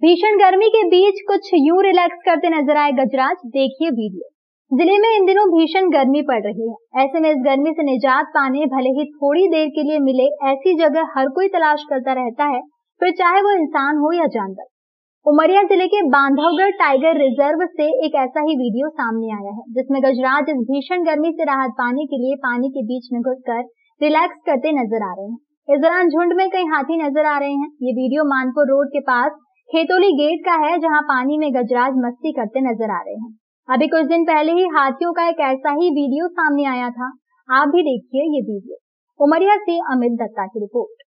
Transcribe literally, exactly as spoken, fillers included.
भीषण गर्मी के बीच कुछ यूं रिलैक्स करते नजर आए गजराज, देखिए वीडियो। जिले में इन दिनों भीषण गर्मी पड़ रही है। ऐसे में इस गर्मी से निजात पाने भले ही थोड़ी देर के लिए मिले, ऐसी जगह हर कोई तलाश करता रहता है, फिर चाहे वो इंसान हो या जानवर। उमरिया जिले के बांधवगढ़ टाइगर रिजर्व से एक ऐसा ही वीडियो सामने आया है, जिसमें गजराज इस भीषण गर्मी से राहत पाने के लिए पानी के बीच में घुसकर रिलैक्स करते नजर आ रहे हैं। इस दौरान झुंड में कई हाथी नजर आ रहे हैं। ये वीडियो मानपुर रोड के पास खेतोली गेट का है, जहां पानी में गजराज मस्ती करते नजर आ रहे हैं। अभी कुछ दिन पहले ही हाथियों का एक ऐसा ही वीडियो सामने आया था। आप भी देखिए ये वीडियो। उमरिया से अमित दत्ता की रिपोर्ट।